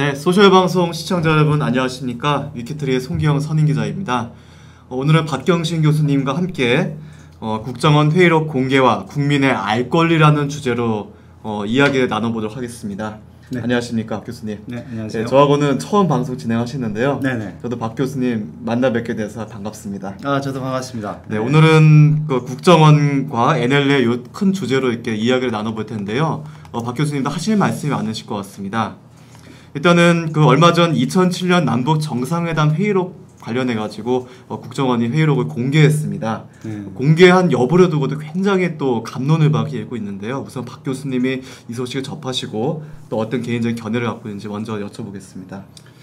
네, 소셜방송 시청자 여러분 안녕하십니까. 위키트리의 송기영 선임기자입니다. 오늘은 박경신 교수님과 함께 국정원 회의록 공개와 국민의 알 권리라는 주제로 이야기를 나눠보도록 하겠습니다. 네. 안녕하십니까 교수님. 네, 안녕하세요. 네, 저하고는 처음 방송 진행하시는데요. 네네. 저도 박 교수님 만나 뵙게 돼서 반갑습니다. 아, 저도 반갑습니다. 네, 오늘은 그 국정원과 NLL의 요 큰 주제로 이렇게 이야기를 나눠볼 텐데요. 박 교수님도 하실 말씀이 많으실 것 같습니다. 일단은 그 얼마 전 2007년 남북 정상회담 회의록 관련해 가지고 국정원이 회의록을 공개했습니다. 공개한 여부를 두고도 굉장히 또 갑론을박이 일고 있는데요. 우선 박 교수님이 이 소식을 접하시고 또 어떤 개인적인 견해를 갖고 있는지 먼저 여쭤보겠습니다.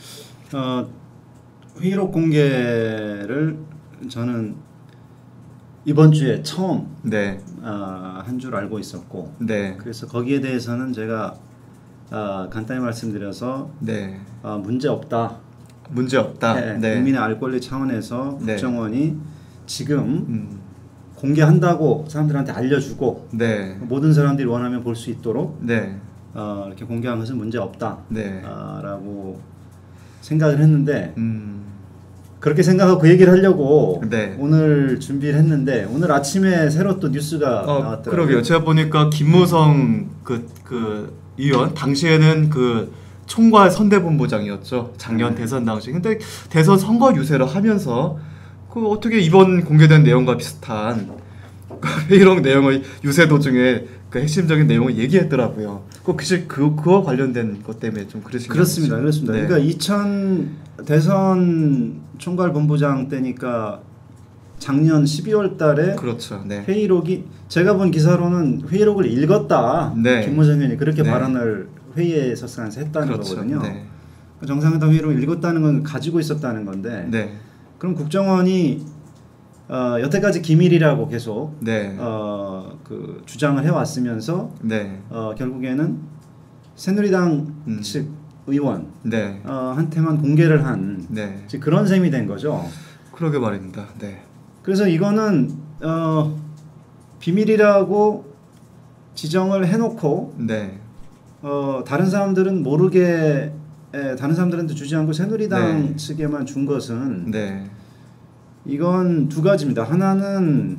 회의록 공개를 저는 이번 주에 처음 네. 한 줄 알고 있었고, 네. 그래서 거기에 대해서는 제가 간단히 말씀드려서 네. 문제 없다. 문제 없다. 네, 네. 국민의 알 권리 차원에서 네. 국정원이 지금 공개한다고 사람들한테 알려주고 네. 모든 사람들이 원하면 볼 수 있도록 네. 이렇게 공개한 것은 문제 없다. 네. 라고 생각을 했는데 그렇게 생각하고 그 얘기를 하려고 네. 오늘 준비를 했는데 오늘 아침에 새로 또 뉴스가 나왔더라고요. 그러게요. 제가 보니까 김무성 그 의원 당시에는 그 총괄 선대본부장이었죠. 작년 대선 당시. 근데 대선 선거 유세를 하면서 그 어떻게 이번 공개된 내용과 비슷한 회의록 내용을 유세 도중에 그 핵심적인 내용을 얘기했더라고요. 그와 관련된 것 때문에 좀 그러신 거죠? 그렇습니다. 그렇습니다. 네. 그러니까 2000 대선 총괄 본부장 때니까 작년 12월 달에 그렇죠. 네. 회의록이 제가 본 기사로는 회의록을 읽었다. 네. 김무성 의원이 그렇게 네. 발언을 회의에서 했다는 그렇죠. 거거든요. 네. 정상회담 회의록을 읽었다는 건 가지고 있었다는 건데 네. 그럼 국정원이 여태까지 기밀이라고 계속 네. 그 주장을 해왔으면서 네. 결국에는 새누리당 측 의원 네. 한테만 공개를 한 네. 그런 셈이 된 거죠. 그러게 말입니다. 네. 그래서 이거는 비밀이라고 지정을 해놓고 네. 다른 사람들은 모르게 다른 사람들한테 주지 않고 새누리당 네. 측에만 준 것은 네. 이건 두 가지입니다. 하나는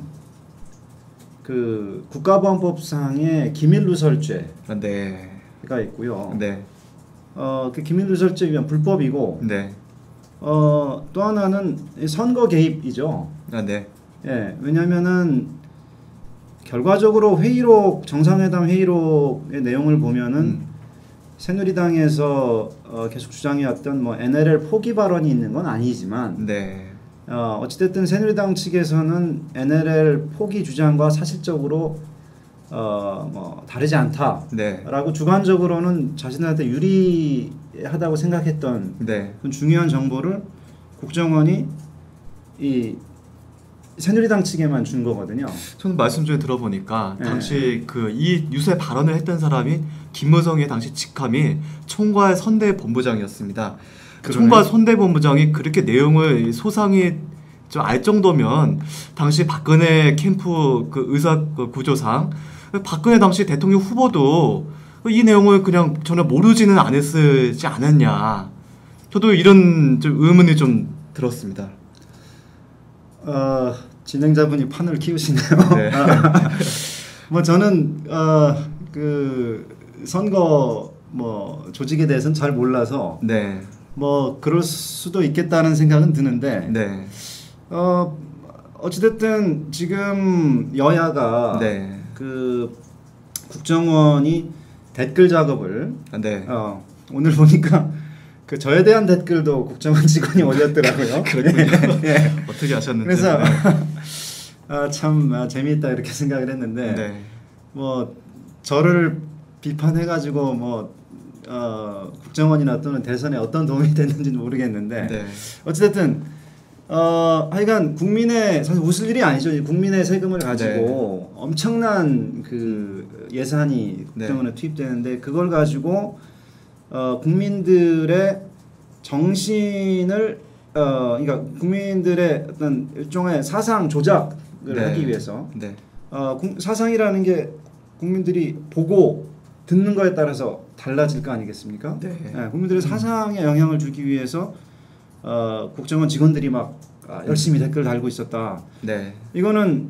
그 국가보안법상의 기밀누설죄가 네. 있고요. 네. 그 기밀누설죄에 의한 불법이고, 네. 또 하나는 선거 개입이죠. 네. 예, 왜냐하면은 결과적으로 회의록 정상회담 회의록의 내용을 보면은 새누리당에서 계속 주장해왔던 뭐 NLL 포기 발언이 있는 건 아니지만, 네. 어찌됐든 새누리당 측에서는 NLL 포기 주장과 사실적으로 뭐 다르지 않다라고 네. 주관적으로는 자신한테 유리하다고 생각했던 네. 그런 중요한 정보를 국정원이 이 새누리당 측에만 준 거거든요. 저는 말씀 중에 들어보니까 네. 당시 그 이 유세 발언을 했던 사람이 김무성의 당시 직함이 총괄 선대본부장이었습니다. 총괄 선대본부장이 그렇게 내용을 소상히 좀 알 정도면 당시 박근혜 캠프 그 의사 그 구조상 박근혜 당시 대통령 후보도 이 내용을 그냥 전혀 모르지는 않았지 않았냐. 저도 이런 좀 의문이 좀 들었습니다. 진행자분이 판을 키우시네요. 네. 뭐 저는 그 선거 뭐 조직에 대해서는 잘 몰라서 네. 뭐 그럴 수도 있겠다는 생각은 드는데 네. 어찌됐든 지금 여야가 네. 그 국정원이 댓글 작업을 네. 오늘 보니까 그 저에 대한 댓글도 국정원 직원이 올렸더라고요. 그렇군요. 예. 어떻게 하셨는지. 그래서 참 재미있다 이렇게 생각을 했는데 네. 뭐 저를 비판해가지고 뭐 국정원이나 또는 대선에 어떤 도움이 됐는지는 모르겠는데 네. 어찌됐든 하여간 국민의 사실 웃을 일이 아니죠. 국민의 세금을 가지고 엄청난 그 예산이 국정원에 투입되는데 그걸 가지고 국민들의 정신을 그러니까 국민들의 어떤 일종의 사상 조작을 하기 위해서 사상이라는 게 국민들이 보고 듣는 거에 따라서 달라질 거 아니겠습니까? 네. 예, 국민들의 사상에 영향을 주기 위해서 국정원 직원들이 막 열심히 댓글 달고 있었다. 네. 이거는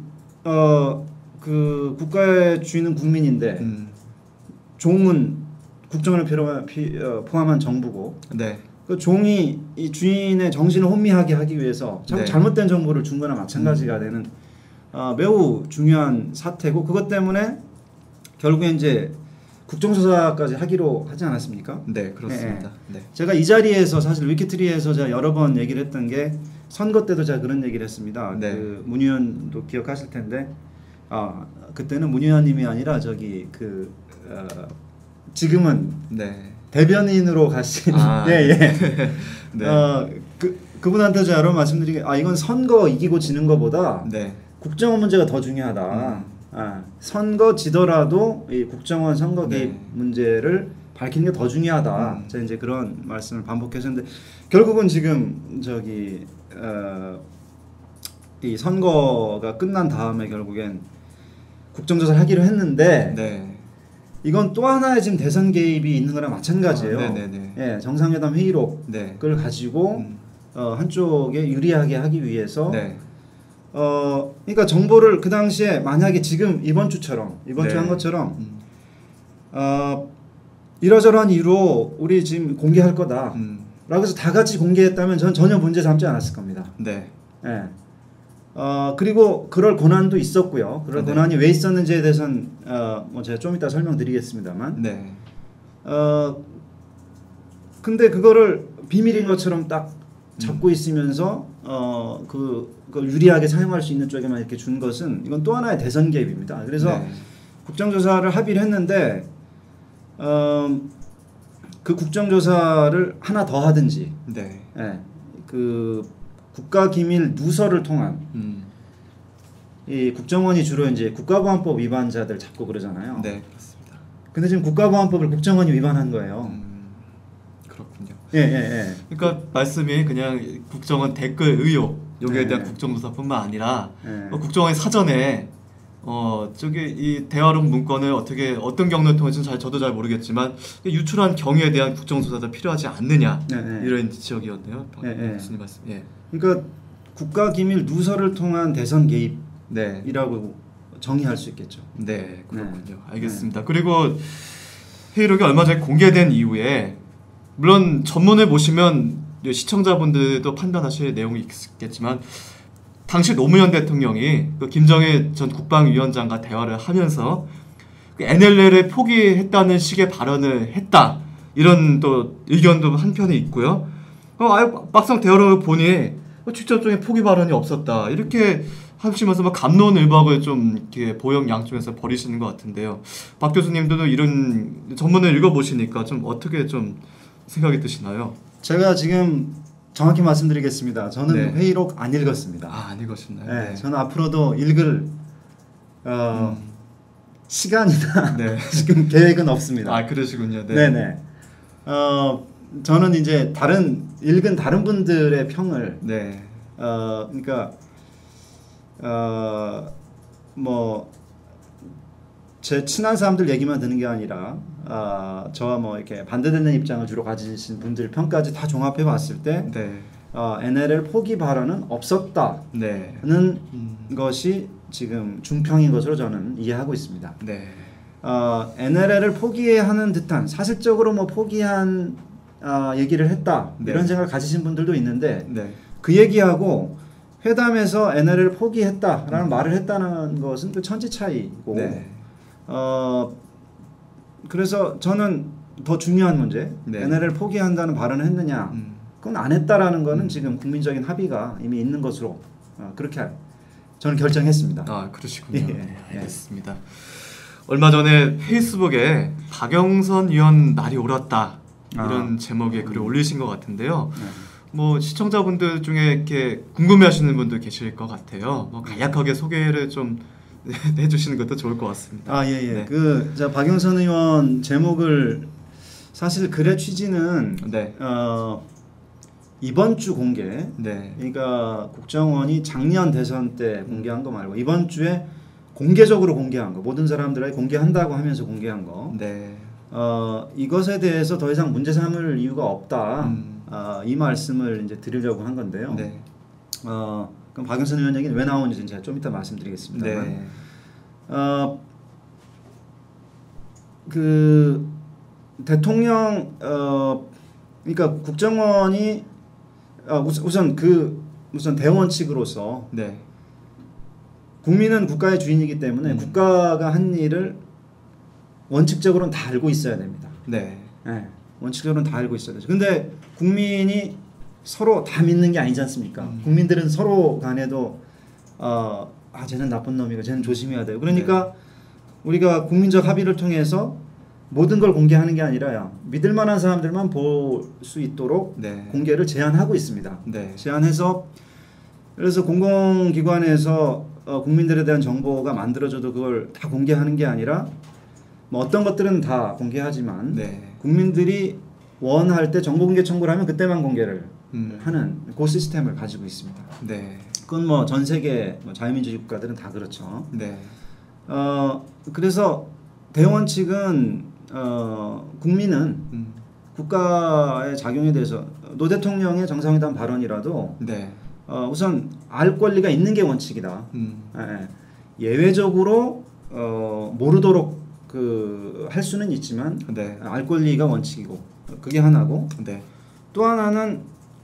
그 국가의 주인은 국민인데 종은 국정원을 포함한 정부고 네. 그 종이 이 주인의 정신을 혼미하게 하기 위해서 자꾸 네. 잘못된 정보를 준 거나 마찬가지가 되는 매우 중요한 사태고 그것 때문에 결국에 이제 국정조사까지 하기로 하지 않았습니까? 네, 그렇습니다. 네. 제가 이 자리에서 사실 위키트리에서 제가 여러 번 얘기를 했던 게 선거 때도 제가 그런 얘기를 했습니다. 네. 그 문 의원도 기억하실 텐데 그때는 문 의원님이 아니라 저기 지금은 네. 대변인으로 가신 네. 그분한테 제가 여러 번 말씀드린 게 이건 선거 이기고 지는 것보다 네. 국정원 문제가 더 중요하다. 선거 지더라도 이 국정원 선거 개입 네. 문제를 밝히는 게 더 중요하다. 제가 이제 그런 말씀을 반복했었는데 결국은 지금 저기 이 선거가 끝난 다음에 결국엔 국정조사를 하기로 했는데 네. 이건 또 하나의 지금 대선 개입이 있는 거랑 마찬가지예요. 네네네. 예, 정상회담 회의록을 네. 가지고 한쪽에 유리하게 하기 위해서 네. 그러니까 정보를 그 당시에 만약에 지금 이번 주처럼 이번 네. 주 한 것처럼 이러저러한 이유로 우리 지금 공개할 거다. 라고 해서 다 같이 공개했다면 저는 전혀 문제 삼지 않았을 겁니다. 네. 예. 그리고 그럴 권한도 있었고요. 그럴 네. 권한이 왜 있었는지에 대해서는 뭐 제가 좀 이따 설명드리겠습니다만. 네. 근데 그거를 비밀인 것처럼 딱 잡고 있으면서 그걸 유리하게 사용할 수 있는 쪽에만 이렇게 준 것은 이건 또 하나의 대선 개입입니다. 그래서 네. 국정조사를 합의를 했는데 그 국정조사를 하나 더 하든지, 네. 예, 그 국가기밀 누설을 통한 이 국정원이 주로 이제 국가보안법 위반자들 잡고 그러잖아요. 네, 그렇습니다. 근데 지금 국가보안법을 국정원이 위반한 거예요. 그렇군요. 예. 그러니까 말씀이 그냥 국정원 댓글 의혹 여기에 네. 대한 국정조사뿐만 아니라 예. 국정원이 사전에 저기 이 대화록 문건을 어떤 경로를 통해서 저도 잘 모르겠지만 유출한 경위에 대한 국정조사도 필요하지 않느냐 이런 지적이었네요. 무슨 말씀? 예. 그러니까 국가기밀 누설을 통한 대선 네. 개입이라고 정의할 수 있겠죠. 네, 그렇군요. 알겠습니다. 그리고 회의록이 얼마 전에 공개된 이후에 물론 전문을 보시면 시청자분들도 판단하실 내용이 있겠지만 당시 노무현 대통령이 그 김정일 전 국방위원장과 대화를 하면서 그 NLL을 포기했다는 식의 발언을 했다 이런 또 의견도 한편에 있고요. 막상 대화를 보니 직접적인 포기 발언이 없었다 이렇게 하시면서 막 갑론을박을 좀 이렇게 보영 양쪽에서 벌이시는 것 같은데요. 박 교수님도 이런 전문을 읽어보시니까 좀 어떻게 좀 생각이 드시나요? 제가 지금 정확히 말씀드리겠습니다. 저는 네. 회의록 안 읽었습니다. 안 읽으셨나요? 네. 저는 앞으로도 읽을 시간이나 네. 지금 계획은 없습니다. 그러시군요. 네. 네네. 저는 이제 읽은 다른 분들의 평을 네. 그러니까 뭐 제 친한 사람들 얘기만 듣는 게 아니라 저와 뭐 이렇게 반대되는 입장을 주로 가지신 분들 평까지 다 종합해 봤을 때 네. NLL 포기 발언은 없었다는 네. 것이 지금 중평인 것으로 저는 이해하고 있습니다. 네. NLL을 포기하는 듯한 사실적으로 뭐 포기한 얘기를 했다 네. 이런 생각을 가지신 분들도 있는데 네. 그 얘기하고 회담에서 NLL을 포기했다라는 말을 했다는 것은 그 천지 차이고 네. 그래서 저는 더 중요한 문제 네. NLL을 포기한다는 발언을 했느냐 그건 안 했다라는 거는 지금 국민적인 합의가 이미 있는 것으로 그렇게 저는 결정했습니다. 그러시군요. 예. 네, 알겠습니다. 얼마 전에 페이스북에 박영선 의원 날이 옳았다 이런 제목의 글을 올리신 것 같은데요. 뭐 시청자분들 중에 이렇게 궁금해하시는 분들 계실 것 같아요. 뭐 간략하게 소개를 좀 해주시는 것도 좋을 것 같습니다. 네. 박영선 의원 제목을 사실 글의 취지는 네. 이번 주 공개. 네. 그러니까 국정원이 작년 대선 때 공개한 거 말고 이번 주에 공개적으로 공개한 거, 모든 사람들에게 공개한다고 하면서 공개한 거. 네. 이것에 대해서 더 이상 문제 삼을 이유가 없다. 이 말씀을 이제 드리려고 한 건데요. 네. 그럼 박영선 의원 얘기는 왜 나오는지 제가 좀 이따 말씀드리겠습니다. 네. 그 대통령 그러니까 국정원이 우선 대원칙으로서 네. 국민은 국가의 주인이기 때문에 국가가 한 일을 원칙적으로는 다 알고 있어야 됩니다. 네. 네. 원칙적으로는 다 알고 있어야 되죠. 근데 국민이 서로 다 믿는 게 아니지 않습니까? 국민들은 서로 간에도 쟤는 나쁜 놈이고 쟤는 조심해야 돼요. 그러니까 우리가 국민적 합의를 통해서 모든 걸 공개하는 게 아니라 믿을 만한 사람들만 볼 수 있도록 공개를 제한하고 있습니다. 네. 제한해서 그래서 공공기관에서 국민들에 대한 정보가 만들어져도 그걸 다 공개하는 게 아니라 뭐 어떤 것들은 다 공개하지만 국민들이 원할 때 정보 공개 청구를 하면 그때만 공개를 하는 그 시스템을 가지고 있습니다. 네. 그건 뭐 전 세계 자유민주주의 국가들은 다 그렇죠. 네. 그래서 대원칙은 국민은 국가의 작용에 대해서 노 대통령의 정상회담 발언이라도 우선 알 권리가 있는 게 원칙이다. 예외적으로 모르도록 할 수는 있지만 알 권리가 원칙이고 그게 하나고 또 하나는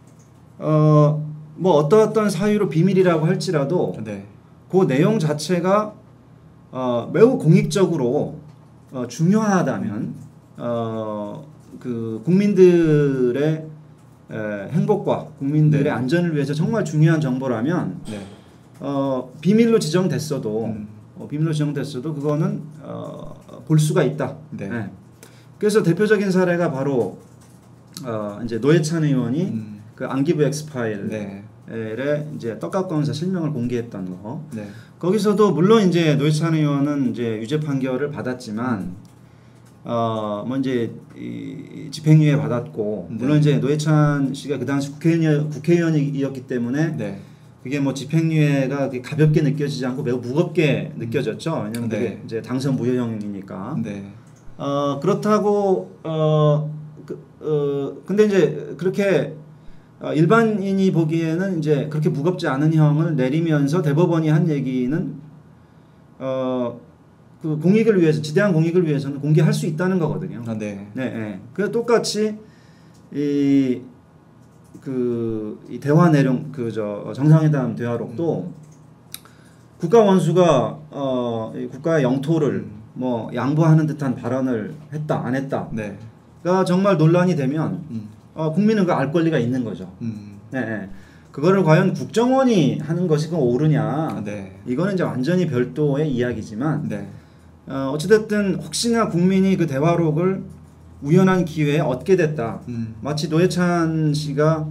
뭐 어떤 사유로 비밀이라고 할지라도 그 내용 자체가 매우 공익적으로 중요하다면 그 국민들의 행복과 국민들의 안전을 위해서 정말 중요한 정보라면 비밀로 지정됐어도 그거는 볼 수가 있다. 그래서 대표적인 사례가 바로 이제 노회찬 의원이 그 안기부 엑스파일에 이제 떡값 검사 실명을 공개했던 거. 거기서도 물론 이제 노회찬 의원은 이제 유죄 판결을 받았지만 뭐 이제 집행유예 받았고 물론 이제 노회찬 씨가 그 당시 국회의원이었기 때문에 그게 뭐 집행유예가 가볍게 느껴지지 않고 매우 무겁게 느껴졌죠. 왜냐하면 그게 이제 당선 무효형이니까. 그렇다고 근데 이제 그렇게 일반인이 보기에는 이제 그렇게 무겁지 않은 형을 내리면서 대법원이 한 얘기는 그 공익을 위해서 지대한 공익을 위해서는 공개할 수 있다는 거거든요. 그래서 똑같이 이 대화 내용 정상회담 대화록도 국가 원수가 국가의 영토를 뭐 양보하는 듯한 발언을 했다 안 했다가 정말 논란이 되면 국민은 그 알 권리가 있는 거죠. 그거를 과연 국정원이 하는 것이 옳으냐? 이거는 이제 완전히 별도의 이야기지만 어찌됐든 혹시나 국민이 그 대화록을 우연한 기회에 얻게 됐다. 마치 노회찬 씨가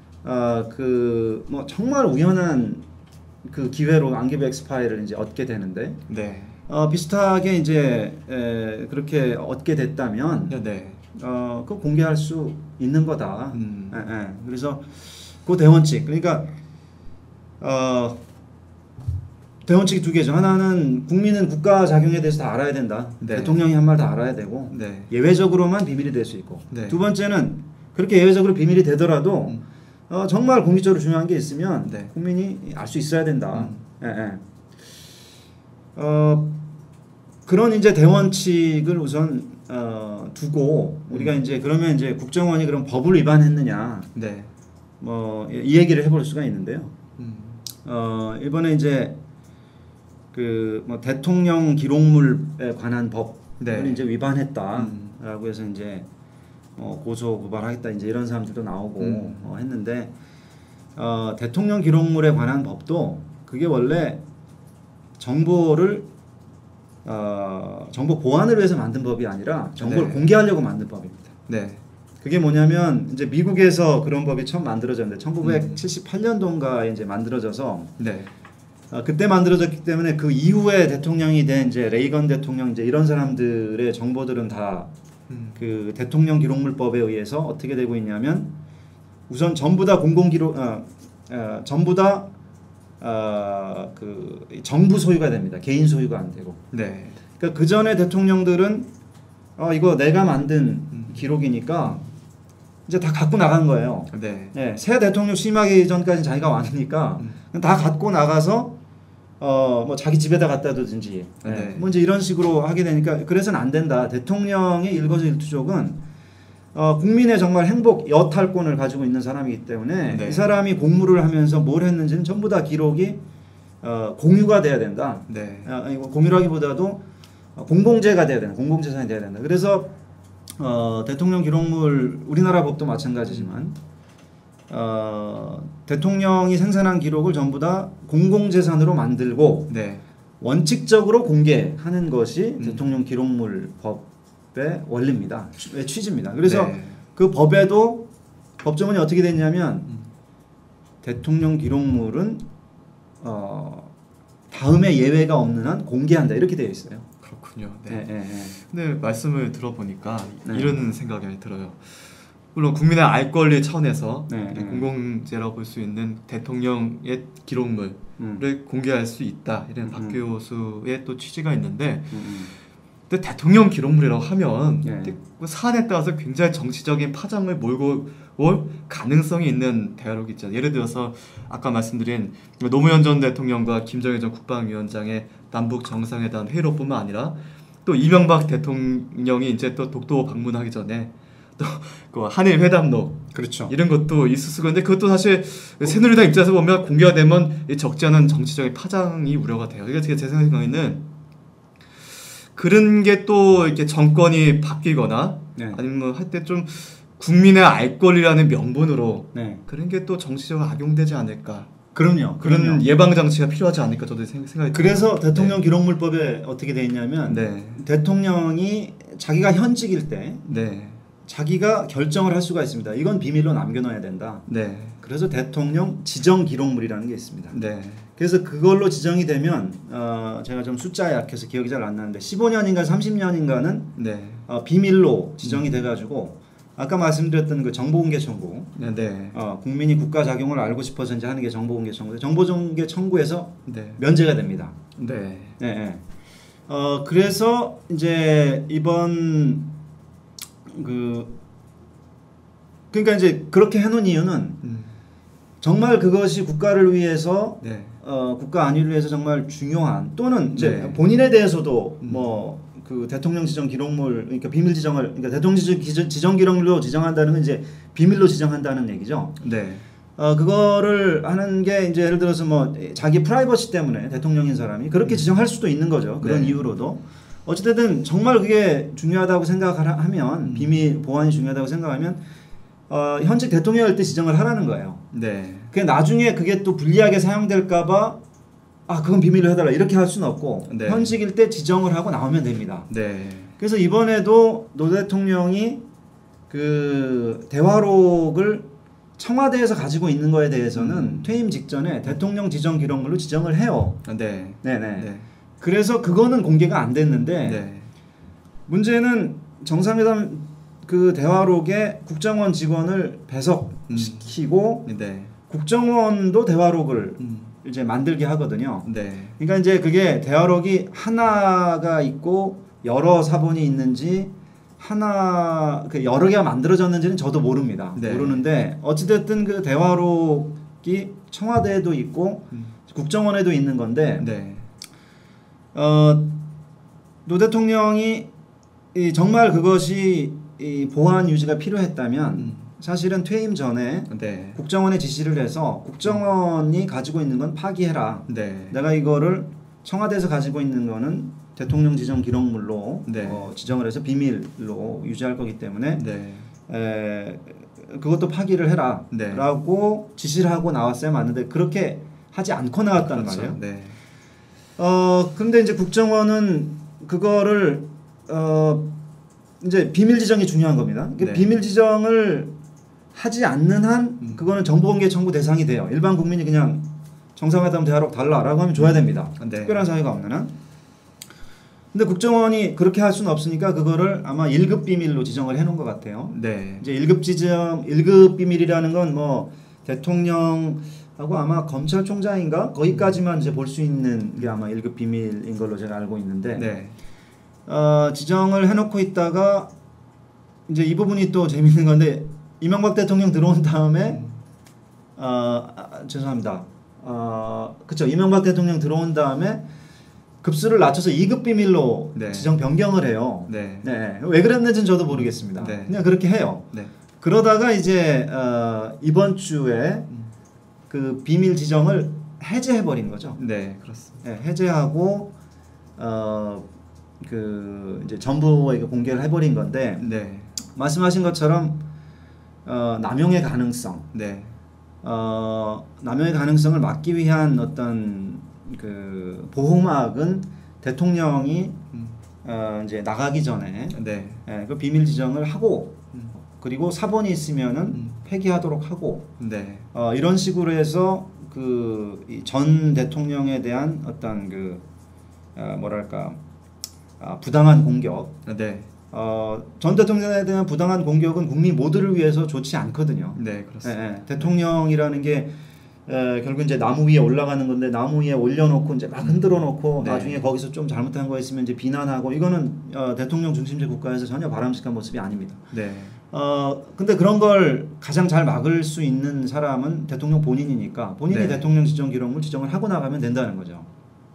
뭐 정말 우연한 그 기회로 안기부 엑스파일을 이제 얻게 되는데 비슷하게 이제 그렇게 얻게 됐다면 그거 공개할 수 있는 거다. 그래서 그 대원칙 그러니까 대원칙이 두 개죠. 하나는 국민은 국가 작용에 대해서 다 알아야 된다. 대통령이 한 말 다 알아야 되고 예외적으로만 비밀이 될 수 있고 두 번째는 그렇게 예외적으로 비밀이 되더라도 정말 공익적으로 중요한 게 있으면 국민이 알 수 있어야 된다. 그런 이제 대원칙을 우선 두고 우리가 이제 그러면 이제 국정원이 그럼 법을 위반했느냐 뭐 이 얘기를 해볼 수가 있는데요. 이번에 이제 뭐 대통령 기록물에 관한 법을 이제 위반했다라고 해서 이제 고소 고발하겠다 이제 이런 사람들도 나오고 했는데 대통령 기록물에 관한 법도 그게 원래 정보를 정보 보안을 위해서 만든 법이 아니라 정보를 공개하려고 만든 법입니다. 그게 뭐냐면 이제 미국에서 그런 법이 처음 만들어졌는데 1978년도인가에 이제 만들어져서 그때 만들어졌기 때문에 그 이후에 대통령이 된 이제 레이건 대통령 이제 이런 사람들의 정보들은 다 그 대통령 기록물법에 의해서 어떻게 되고 있냐면 우선 전부 다 공공기록 전부 다 그 정부 소유가 됩니다. 개인 소유가 안 되고. 그러니까 그 전에 대통령들은 이거 내가 만든 기록이니까 이제 다 갖고 나간 거예요. 네. 네, 새 대통령 취임하기 전까지 자기가 왔으니까 다 갖고 나가서 뭐 자기 집에다 갖다 두든지 네. 뭐 이제 이런 식으로 하게 되니까 그래서는 안 된다. 대통령의 일거수일투족은 국민의 정말 행복 여탈권을 가지고 있는 사람이기 때문에 네. 이 사람이 공무를 하면서 뭘 했는지는 전부 다 기록이 공유가 돼야 된다. 네. 공유라기보다도 공공재가 돼야 된다. 공공재산이 돼야 된다. 그래서 대통령 기록물 우리나라 법도 마찬가지지만 대통령이 생산한 기록을 전부 다 공공재산으로 만들고 네. 원칙적으로 공개하는 것이 대통령 기록물 법의 원리입니다. 취지입니다. 그래서 네. 그 법에도 법조문이 어떻게 됐냐면 대통령 기록물은 다음에 예외가 없는 한 공개한다 이렇게 되어 있어요. 그렇군요. 네. 네, 네, 네. 근데 말씀을 들어보니까 네. 이런 생각이 들어요. 물론 국민의 알 권리 차원에서 네, 네. 공공재라고 볼 수 있는 대통령의 기록물을 공개할 수 있다. 이런 박 교수의 또 취지가 있는데 근데 대통령 기록물이라고 하면 네. 그 사안에 따라서 굉장히 정치적인 파장을 몰고 올 가능성이 있는 대화록이 있잖아요. 예를 들어서 아까 말씀드린 노무현 전 대통령과 김정일 전 국방위원장의 남북 정상회담 회의록뿐만 아니라 또 이명박 대통령이 이제 또 독도 방문하기 전에 또 그 한일 회담록 그렇죠. 이런 것도 있을 수가 있는데 그것도 사실 새누리당 입장에서 보면 공개가 되면 적지 않은 정치적인 파장이 우려가 돼요. 그러니까 제 생각에는 그런 게 또 이렇게 정권이 바뀌거나 네. 아니면 할 때 좀 국민의 알 권리라는 명분으로 네. 그런 게 또 정치적으로 악용되지 않을까. 그럼요. 그런 예방 장치가 필요하지 않을까 저도 생각이 그래서 듭니다. 대통령 기록물법에 어떻게 돼 있냐면 네. 대통령이 자기가 현직일 때 네. 자기가 결정을 할 수가 있습니다. 이건 비밀로 남겨놔야 된다. 네. 그래서 대통령 지정 기록물이라는 게 있습니다. 네. 그래서 그걸로 지정이 되면 제가 좀 숫자에 약해서 기억이 잘 안 나는데 15년인가 30년인가는 네. 비밀로 지정이 돼가지고 아까 말씀드렸던 그 정보공개 청구, 네. 국민이 국가 작용을 알고 싶어서 이제 하는 게 정보공개 청구, 정보공개 청구에서 네. 면제가 됩니다. 네. 네. 네. 그래서 이제 이번 그러니까 이제 그렇게 해놓은 이유는 정말 그것이 국가를 위해서 네. 국가 안위를 위해서 정말 중요한 또는 이제 네. 본인에 대해서도 뭐 그 대통령 지정 기록물 그러니까 비밀 지정을 그러니까 대통령 지정 기록물로 지정한다는 건 이제 비밀로 지정한다는 얘기죠. 네. 그거를 하는 게 이제 예를 들어서 뭐 자기 프라이버시 때문에 대통령인 사람이 그렇게 지정할 수도 있는 거죠. 그런 네. 이유로도 어찌됐든 정말 그게 중요하다고 생각하면 비밀 보안이 중요하다고 생각하면 현직 대통령일 때 지정을 하라는 거예요. 네. 그게 나중에 그게 또 불리하게 사용될까봐 그건 비밀로 해달라 이렇게 할 수는 없고 네. 현직일 때 지정을 하고 나오면 됩니다. 네. 그래서 이번에도 노 대통령이 그 대화록을 청와대에서 가지고 있는 거에 대해서는 퇴임 직전에 대통령 지정 기록물로 지정을 해요. 네. 네네. 네. 그래서 그거는 공개가 안 됐는데 네. 문제는 정상회담 그 대화록에 국정원 직원을 배석시키고 네. 국정원도 대화록을 이제 만들게 하거든요. 네. 그러니까 이제 그게 대화록이 하나가 있고 여러 사본이 있는지 여러 개가 만들어졌는지는 저도 모릅니다. 네. 모르는데 어찌됐든 그 대화록이 청와대에도 있고 국정원에도 있는 건데 네. 노 대통령이 정말 그것이 보안 유지가 필요했다면 사실은 퇴임 전에 네. 국정원에 지시를 해서 국정원이 가지고 있는 건 파기해라. 네. 내가 이거를 청와대에서 가지고 있는 거는 대통령 지정 기록물로 네. 지정을 해서 비밀로 유지할 거기 때문에 네. 그것도 파기를 해라. 네. 라고 지시를 하고 나왔어야 맞는데 그렇게 하지 않고 나왔다는 그렇죠. 말이에요. 네. 근데 이제 국정원은 그거를 이제 비밀 지정이 중요한 겁니다. 네. 비밀 지정을 하지 않는 한 그거는 정보공개 청구 대상이 돼요. 일반 국민이 그냥 정상회담 대화록 달라라고 하면 줘야 됩니다. 네. 특별한 사유가 없는 한. 근데 국정원이 그렇게 할 수는 없으니까 그거를 아마 1급 비밀로 지정을 해놓은 것 같아요. 네. 이제 1급 비밀이라는 건 뭐 대통령하고 아마 검찰총장인가 거기까지만 이제 볼 수 있는 게 아마 1급 비밀인 걸로 제가 알고 있는데. 네. 지정을 해놓고 있다가 이제 이 부분이 또 재밌는 건데 이명박 대통령 들어온 다음에 죄송합니다. 그쵸, 이명박 대통령 들어온 다음에 급수를 낮춰서 2급 비밀로 네. 지정 변경을 해요. 네. 네. 왜 그랬는지는 저도 모르겠습니다. 네. 그냥 그렇게 해요. 네. 그러다가 이제 이번 주에 그 비밀 지정을 해제해 버린 거죠. 네, 그렇습니다. 네, 해제하고 그 이제 정부에게 공개를 해버린 건데 네. 말씀하신 것처럼 남용의 가능성, 네. 남용의 가능성을 막기 위한 어떤 그 보호막은 대통령이 이제 나가기 전에 네. 그 비밀 지정을 하고 그리고 사본이 있으면은 폐기하도록 하고 네. 이런 식으로 해서 그 전 대통령에 대한 어떤 그 뭐랄까 부당한 공격. 네. 전 대통령에 대한 부당한 공격은 국민 모두를 위해서 좋지 않거든요. 네, 그렇습니다. 대통령이라는 게 결국 이제 나무 위에 올라가는 건데 나무 위에 올려놓고 이제 막 흔들어 놓고 네. 나중에 거기서 좀 잘못한 거 있으면 이제 비난하고 이거는 대통령 중심제 국가에서 전혀 바람직한 모습이 아닙니다. 네. 근데 그런 걸 가장 잘 막을 수 있는 사람은 대통령 본인이니까 본인이 네. 대통령 지정 기록물 지정을 하고 나가면 된다는 거죠.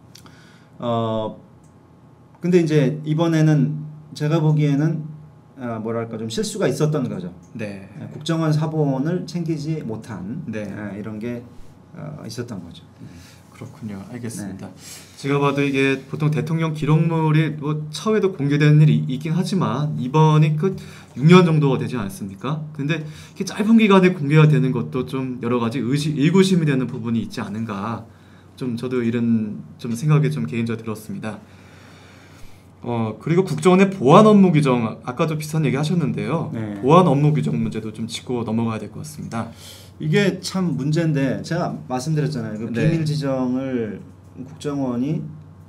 근데 이제 이번에는 제가 보기에는 뭐랄까 좀 실수가 있었던 거죠. 네. 국정원 사본을 챙기지 못한 네. 이런 게 있었던 거죠. 그렇군요. 알겠습니다. 네. 제가 봐도 이게 보통 대통령 기록물이 뭐 차후에도 공개되는 일이 있긴 하지만 이번이 그 6년 정도가 되지 않았습니까? 근데 이렇게 짧은 기간에 공개가 되는 것도 좀 여러 가지 의구심이 되는 부분이 있지 않은가. 좀 저도 이런 좀 생각이 좀 개인적으로 들었습니다. 그리고 국정원의 보안 업무 규정 아까도 비슷한 얘기 하셨는데요. 네. 보안 업무 규정 문제도 좀 짚고 넘어가야 될 것 같습니다. 이게 참 문제인데 제가 말씀드렸잖아요. 그 네. 비밀 지정을 국정원이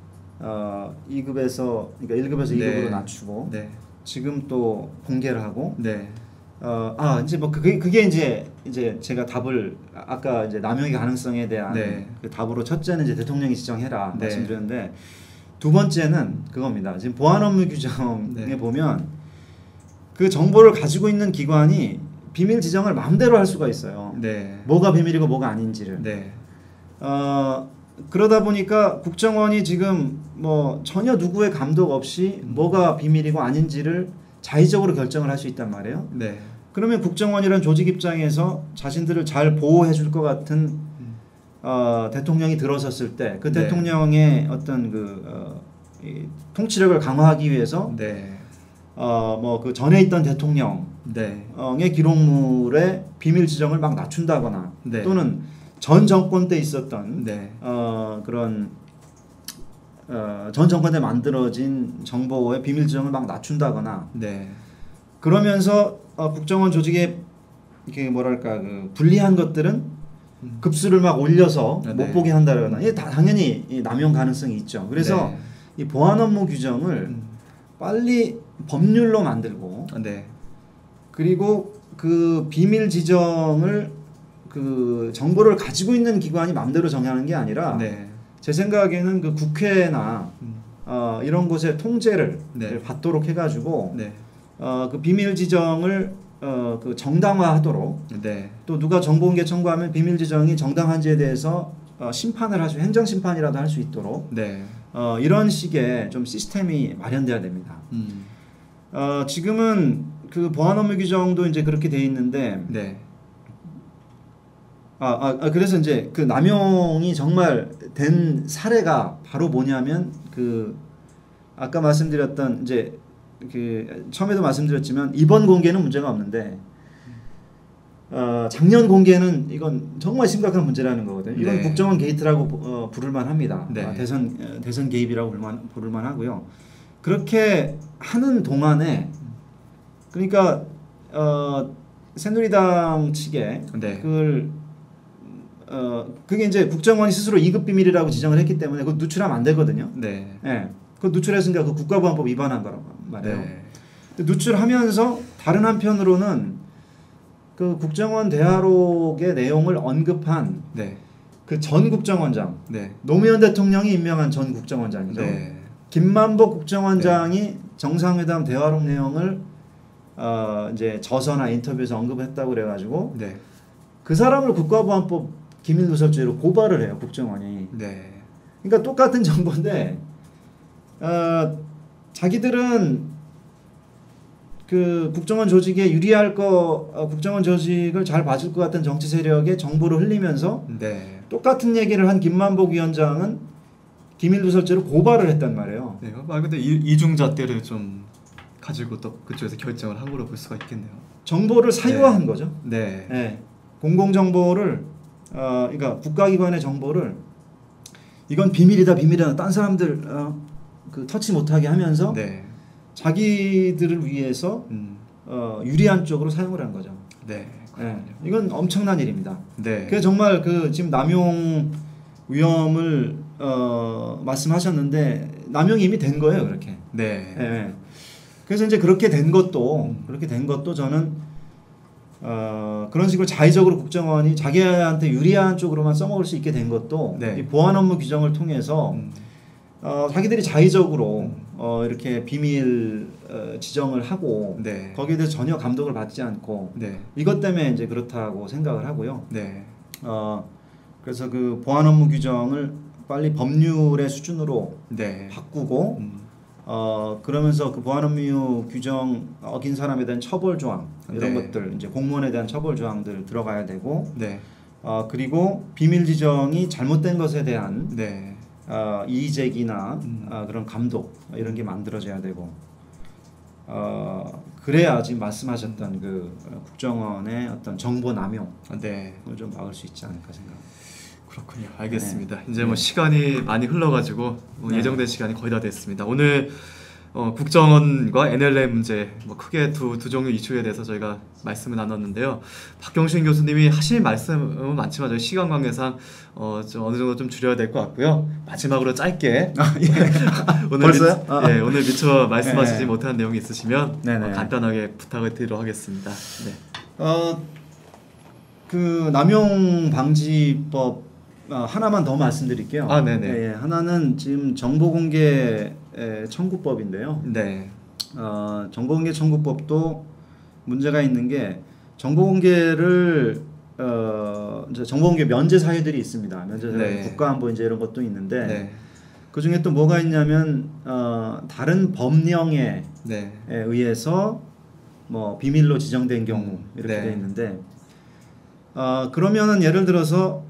2급에서 그러니까 1급에서 2급으로 네. 낮추고 네. 지금 또 공개를 하고 네. 이제 뭐 그게 이제 제가 답을 아까 이제 남용의 가능성에 대한 네. 그 답으로 첫째는 이제 대통령이 지정해라 네. 말씀드렸는데 두 번째는 그겁니다. 지금 보안 업무 규정에 네. 보면 그 정보를 가지고 있는 기관이 비밀 지정을 마음대로 할 수가 있어요. 네. 뭐가 비밀이고 뭐가 아닌지를. 네. 그러다 보니까 국정원이 지금 뭐 전혀 누구의 감독 없이 뭐가 비밀이고 아닌지를 자의적으로 결정을 할 수 있단 말이에요. 네. 그러면 국정원이라는 조직 입장에서 자신들을 잘 보호해 줄 것 같은 대통령이 들어섰을 때 그 네. 대통령의 어떤 이 통치력을 강화하기 위해서 네. 뭐 그 전에 있던 대통령의 네. 기록물의 비밀 지정을 막 낮춘다거나 네. 또는 전 정권 때 있었던 네. 그런 전 정권 때 만들어진 정보의 비밀 지정을 막 낮춘다거나 네. 그러면서 국정원 조직에 이렇게 뭐랄까 그 불리한 것들은 급수를 막 올려서 네. 못 보게 한다거나 이게 당연히 남용 가능성이 있죠. 그래서 네. 이 보안 업무 규정을 빨리 법률로 만들고 네. 그리고 그 비밀 지정을 그 정보를 가지고 있는 기관이 마음대로 정하는 게 아니라 네. 제 생각에는 그 국회나 이런 곳의 통제를 네. 받도록 해가지고 네. 그 비밀 지정을 그 정당화하도록 네. 또 누가 정보공개 청구하면 비밀 지정이 정당한지에 대해서 심판을 할 수 행정 심판이라도 할 수 있도록 네. 이런 식의 좀 시스템이 마련돼야 됩니다. 지금은 그 보안 업무 규정도 이제 그렇게 돼 있는데 네. 그래서 이제 그 남용이 정말 된 사례가 바로 뭐냐면 그 아까 말씀드렸던 이제 그 처음에도 말씀드렸지만 이번 공개는 문제가 없는데 작년 공개는 이건 정말 심각한 문제라는 거거든요. 이건 네. 국정원 게이트라고 부를만 합니다. 네. 대선 개입이라고 부를만 하고요. 그렇게 하는 동안에 그러니까 새누리당 측에 네. 그게 이제 국정원이 스스로 2급 비밀이라고 지정을 했기 때문에 그거 누출하면 안 되거든요. 네. 예. 그 누출했으니까 그 국가보안법 위반한 거란 말이에요. 네. 누출하면서 다른 한편으로는 그 국정원 대화록의 내용을 언급한 네. 그 전 국정원장 네. 노무현 대통령이 임명한 전 국정원장이죠. 네. 김만복 국정원장이 정상회담 대화록 내용을 이제 저서나 인터뷰에서 언급했다고 그래가지고 그 사람을 국가보안법 기밀누설죄로 고발을 해요 국정원이. 그러니까 똑같은 정보인데 자기들은 그 국정원 조직에 유리할 국정원 조직을 잘 봐줄 것 같은 정치 세력에 정보를 흘리면서 똑같은 얘기를 한 김만복 위원장은 기밀누설죄로 고발을 했단 말이에요. 근데 이중잣대를 좀 가지고 또 그쪽에서 결정을 한 거로 볼 수가 있겠네요. 정보를 사유화한 거죠. 공공정보를 그러니까 국가기관의 정보를 이건 비밀이다 딴 사람들 그 터치 못하게 하면서 자기들을 위해서 유리한 쪽으로 사용을 한 거죠. 이건 엄청난 일입니다. 그래서 정말 그 지금 남용 위험을 말씀하셨는데 남용이 이미 된 거예요, 그렇게. 그래서 이제 그렇게 된 것도 저는 그런 식으로 자의적으로 국정원이 자기한테 유리한 쪽으로만 써먹을 수 있게 된 것도 이 보안 업무 규정을 통해서 자기들이 자의적으로 이렇게 비밀 지정을 하고 거기에 대해서 전혀 감독을 받지 않고 이것 때문에 이제 그렇다고 생각을 하고요. 그래서 그 보안 업무 규정을 빨리 법률의 수준으로 바꾸고 그러면서 그 보안 업무 규정 어긴 사람에 대한 처벌 조항 이런 것들 이제 공무원에 대한 처벌 조항들 들어가야 되고 그리고 비밀 지정이 잘못된 것에 대한 이의 제기나 그런 감독 이런 게 만들어져야 되고 그래야 지금 말씀하셨던 그 국정원의 어떤 정보 남용을 좀 막을 수 있지 않을까 생각합니다. 그렇군요. 알겠습니다. 이제 뭐 시간이 많이 흘러가지고 예정된 시간이 거의 다 됐습니다. 오늘 국정원과 NLL 문제 뭐 크게 두 종류 이슈에 대해서 저희가 말씀을 나눴는데요. 박경신 교수님이 하실 말씀은 많지만 저희 시간 관계상 좀 어느 정도 좀 줄여야 될 것 같고요. 마지막으로 짧게 오늘 벌써요? 오늘 미처 말씀하시지 못한 내용이 있으시면 간단하게 부탁을 드리도록 하겠습니다. 그 남용 방지법 하나만 더 말씀드릴게요. 하나는 지금 정보공개 청구법인데요. 정보공개 청구법도 문제가 있는 게 정보공개를 이제 정보공개 면제 사유들이 있습니다. 면제 사유 국가안보 이제 이런 것도 있는데 그 중에 또 뭐가 있냐면 다른 법령에 의해서 뭐 비밀로 지정된 경우 이렇게 돼 있는데 그러면은 예를 들어서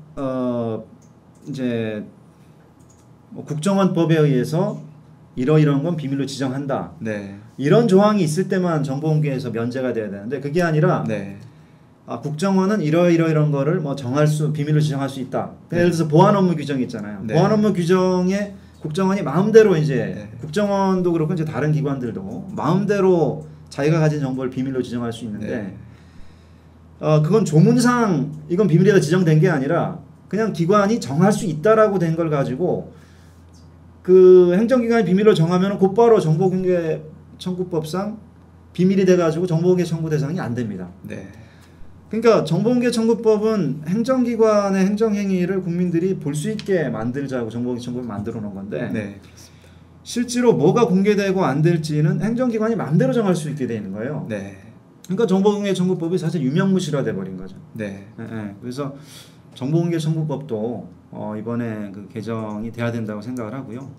이제 뭐 국정원법에 의해서 이러이러한 건 비밀로 지정한다. 이런 조항이 있을 때만 정보공개에서 면제가 돼야 되는데 그게 아니라 국정원은 이러이러이런 거를 뭐 비밀로 지정할 수 있다. 예를 들어서 보안 업무 규정이 있잖아요. 보안 업무 규정에 국정원이 마음대로 이제 국정원도 그렇고 이제 다른 기관들도 마음대로 자기가 가진 정보를 비밀로 지정할 수 있는데 그건 조문상 이건 비밀이라 지정된 게 아니라 그냥 기관이 정할 수 있다라고 된 걸 가지고 그 행정기관이 비밀로 정하면 곧바로 정보공개 청구법상 비밀이 돼가지고 정보공개 청구 대상이 안 됩니다. 그러니까 정보공개 청구법은 행정기관의 행정행위를 국민들이 볼 수 있게 만들자고 정보공개 청구를 만들어 놓은 건데 실제로 뭐가 공개되고 안 될지는 행정기관이 마음대로 정할 수 있게 돼 있는 거예요. 그러니까 정보공개 청구법이 사실 유명무실화돼 버린 거죠. 그래서 정보공개 청구법도 이번에 그 개정이 돼야 된다고 생각을 하고요.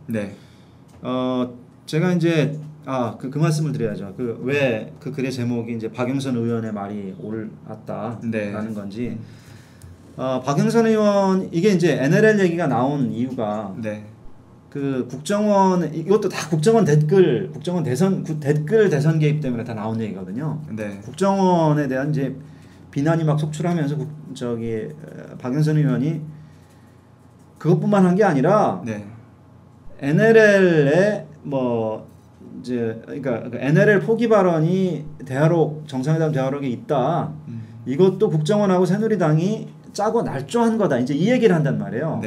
제가 이제 그 말씀을 드려야죠. 그 왜 그 글의 제목이 이제 박영선 의원의 말이 옳았다라는 건지 박영선 의원 이게 이제 NLL 얘기가 나온 이유가 그 국정원 이것도 다 국정원 대선 댓글 대선 개입 때문에 다 나온 얘기거든요. 국정원에 대한 이제 비난이 막 속출하면서 박영선 의원이 그것뿐만 한 게 아니라 NLL의 뭐 이제 그러니까 NLL 포기 발언이 정상회담 대화록에 있다. 이것도 국정원하고 새누리당이 짜고 날조한 거다. 이제 이 얘기를 한단 말이에요.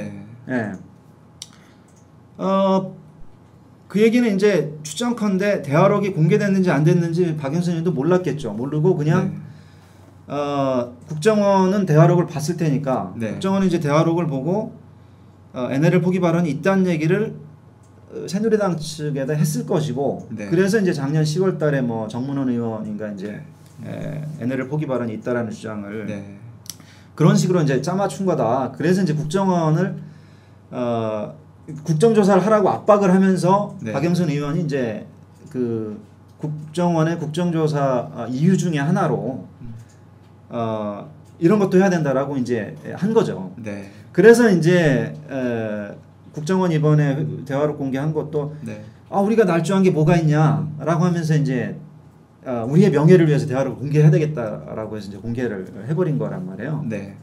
그 얘기는 이제 추정컨대 대화록이 공개됐는지 안 됐는지 박영선 의원도 몰랐겠죠. 모르고 그냥 국정원은 대화록을 봤을 테니까 국정원은 이제 대화록을 보고 NLL 포기 발언이 있다는 얘기를 새누리당 측에다 했을 것이고 네. 그래서 이제 작년 10월달에 뭐 정문원 의원인가 이제 NLL 포기 발언이 있다라는 주장을 네. 그런 식으로 이제 짜맞춘 거다. 그래서 이제 국정원을 국정조사를 하라고 압박을 하면서 네. 박영선 의원이 이제 그 국정원의 국정조사 이유 중에 하나로 이런 것도 해야 된다라고 이제 한 거죠. 네. 그래서 이제 국정원 이번에 대화록 공개한 것도 네. 우리가 날조한 게 뭐가 있냐라고 하면서 이제 우리의 명예를 위해서 대화를 공개해야 되겠다라고 해서 이제 공개를 해버린 거란 말이에요. 네.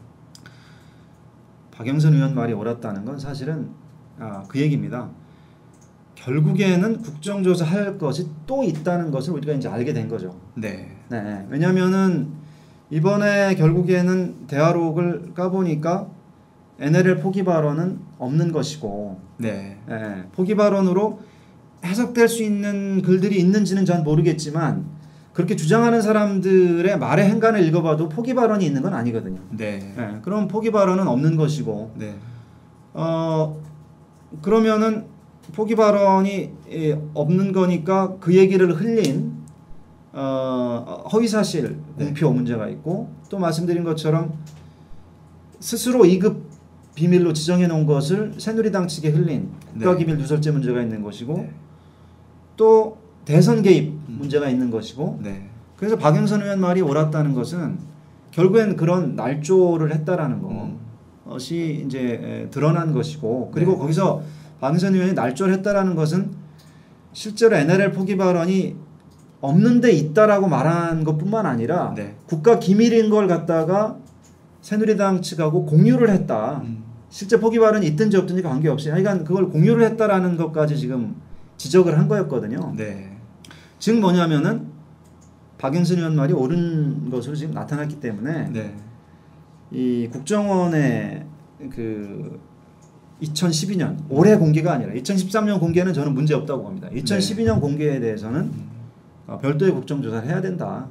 박영선 의원 말이 옳았다는 건 사실은 그 얘기입니다. 결국에는 국정조사 할 것이 또 있다는 것을 우리가 이제 알게 된 거죠. 네. 네. 왜냐하면은 이번에 결국에는 대화록을 까보니까 NLL 포기 발언은 없는 것이고, 네. 포기 발언으로 해석될 수 있는 글들이 있는지는 전 모르겠지만 그렇게 주장하는 사람들의 말의 행간을 읽어봐도 포기 발언이 있는 건 아니거든요. 네. 그럼 포기 발언은 없는 것이고, 네. 그러면은 포기 발언이 없는 거니까 그 얘기를 흘린 허위사실 공표 문제가 있고 또 말씀드린 것처럼 스스로 2급 비밀로 지정해 놓은 것을 새누리당 측에 흘린 국가기밀 누설죄 문제가 있는 것이고 또 대선 개입 문제가 있는 것이고 네. 그래서 박영선 의원 말이 옳았다는 것은 결국엔 그런 날조를 했다라는 것이 이제 드러난 것이고 그리고 거기서 박영선 의원이 날조를 했다라는 것은 실제로 NLL 포기 발언이 없는데 있다라고 말한 것뿐만 아니라 국가 기밀인 걸 갖다가 새누리당 측하고 공유를 했다. 실제 포기 발언이 있든지 없든지 관계없이 하여간 그걸 공유를 했다라는 것까지 지금 지적을 한 거였거든요. 네. 즉 뭐냐면은 박영선 의원 말이 옳은 것으로 지금 나타났기 때문에 이 국정원의 그 2012년 올해 공개가 아니라 2013년 공개는 저는 문제 없다고 봅니다. 2012년 공개에 대해서는 별도의 국정조사를 해야 된다.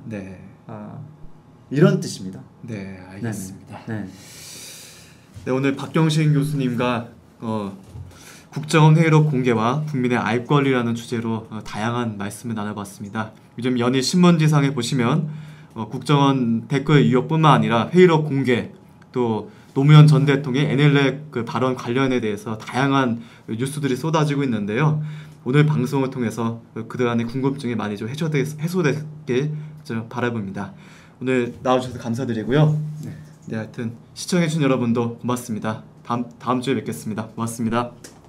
이런 뜻입니다. 네, 알겠습니다. 네. 네, 오늘 박경신 교수님과 국정원 회의록 공개와 국민의 알 권리라는 주제로 다양한 말씀을 나눠봤습니다. 요즘 연일 신문지상에 보시면 국정원 댓글 의혹뿐만 아니라 회의록 공개 또 노무현 전 대통령의 NLL 그 발언 관련에 대해서 다양한 뉴스들이 쏟아지고 있는데요. 오늘 방송을 통해서 그들의 궁금증이 많이 좀 해소되길 좀 바라봅니다. 오늘 나와주셔서 감사드리고요. 네, 하여튼 시청해주신 여러분도 고맙습니다. 다음 주에 뵙겠습니다. 고맙습니다.